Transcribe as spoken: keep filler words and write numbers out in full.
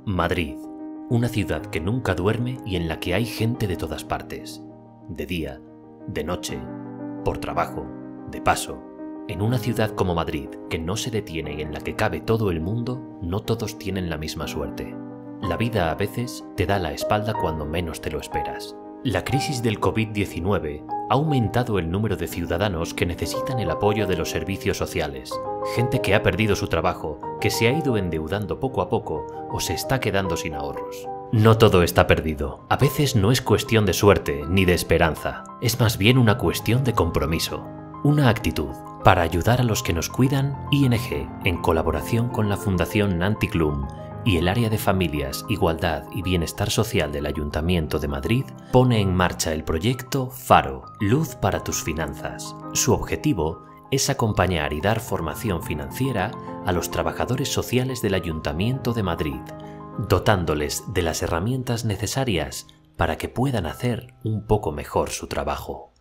Madrid, una ciudad que nunca duerme y en la que hay gente de todas partes, de día, de noche, por trabajo, de paso. En una ciudad como Madrid, que no se detiene y en la que cabe todo el mundo, no todos tienen la misma suerte. La vida a veces te da la espalda cuando menos te lo esperas. La crisis del COVID diecinueve ha aumentado el número de ciudadanos que necesitan el apoyo de los servicios sociales. Gente que ha perdido su trabajo, que se ha ido endeudando poco a poco o se está quedando sin ahorros. No todo está perdido. A veces no es cuestión de suerte ni de esperanza. Es más bien una cuestión de compromiso. Una actitud. Para ayudar a los que nos cuidan, I N G, en colaboración con la Fundación Nancy Klum y el Área de Familias, Igualdad y Bienestar Social del Ayuntamiento de Madrid, pone en marcha el proyecto Faro, Luz para tus Finanzas. Su objetivo es acompañar y dar formación financiera a los trabajadores sociales del Ayuntamiento de Madrid, dotándoles de las herramientas necesarias para que puedan hacer un poco mejor su trabajo.